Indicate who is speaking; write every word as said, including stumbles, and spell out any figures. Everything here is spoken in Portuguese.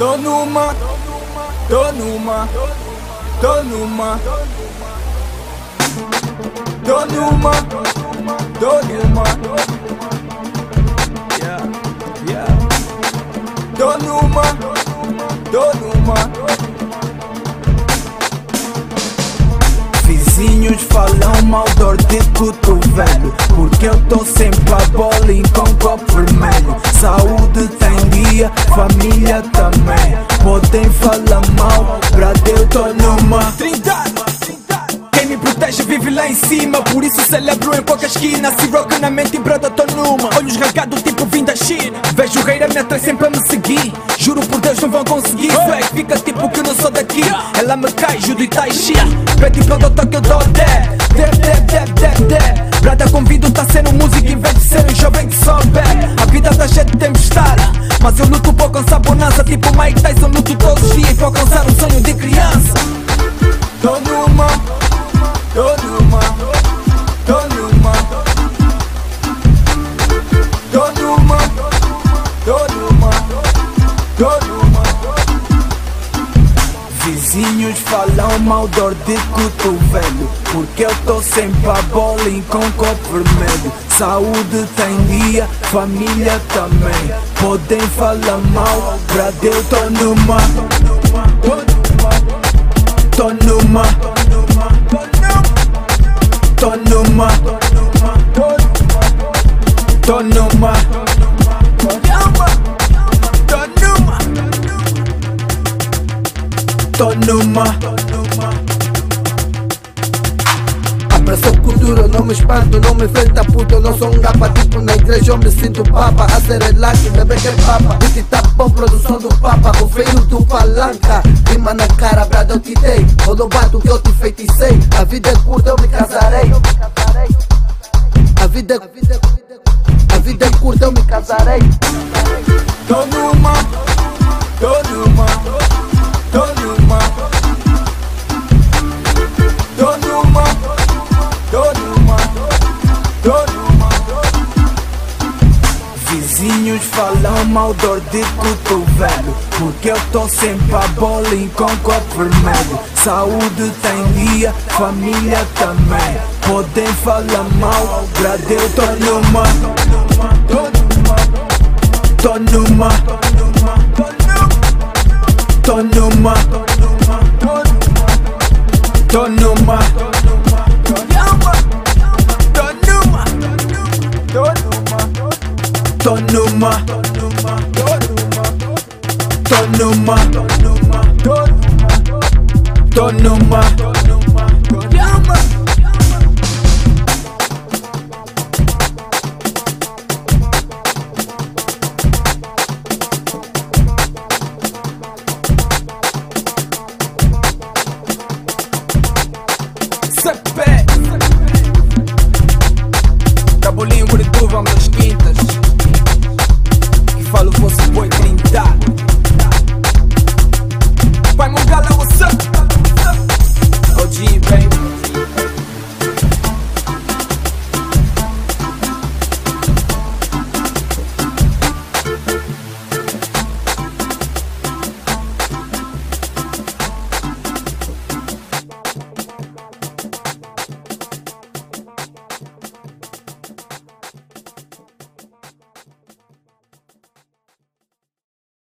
Speaker 1: Tô numa, tô numa, tô numa, tô numa, tô numa, yeah, yeah. Tô numa, tô numa. Vizinhos falam mal, dor de cotovelo, porque eu tô sempre a bolinho com copo vermelho. Saúde tem dia, família também. Podem falar mal, brado eu tô numa trindade. Quem me protege vive lá em cima, por isso celebro em qualquer esquina. Se rock na mente, brado eu tô numa. Olhos rasgados tipo vim da China. Vejo o reira me atrai sempre a me seguir. Juro por Deus não vão conseguir. Swag fica tipo que não sou daqui. Ela me cai, judo e tai chi. Pede para o doutor que eu dou dé. Dé, dé, dé, dé, dé. Brada convido, tá sendo música em vez de ser um jovem que souber. A vida tá cheia de tempestade, mas eu luto por alcançar bonança. Tipo Mike Tyson, luto todos os dias para alcançar um sonho de criança. Tô numa, tô numa, tô numa, tô numa, tô numa, tô numa. Vizinhos falam mal, dor de cotovelo, porque eu tô sempre a bolinho com copo vermelho. Saúde tem dia, família também. Podem falar mal, brado eu tô numa, tô numa, tô numa, tô numa, tô numa.
Speaker 2: Abraço cultura, não me espanto, não me enfrenta puto. Eu não sou um gapa, tipo na igreja eu me sinto papa. A ser relax, bebê que é papa. Beat tá bom, produção do papa. O feio do palanca, rima na cara, brada eu te dei. Rolou bato que eu te feiticei. A vida é curta, eu me casarei. A vida é, a vida é curta, eu me casarei.
Speaker 1: Tô numa, tô numa, tô numa, tô numa, tô numa, tô numa. Vizinhos falam mal, dor de cotovelo, porque eu tô sempre a bolinho com copo vermelho. Saúde tem dia, família também. Podem falar mal, brado eu tô numa, tô numa, tô numa, tô numa, tô numa, tô numa, tô numa, tô numa.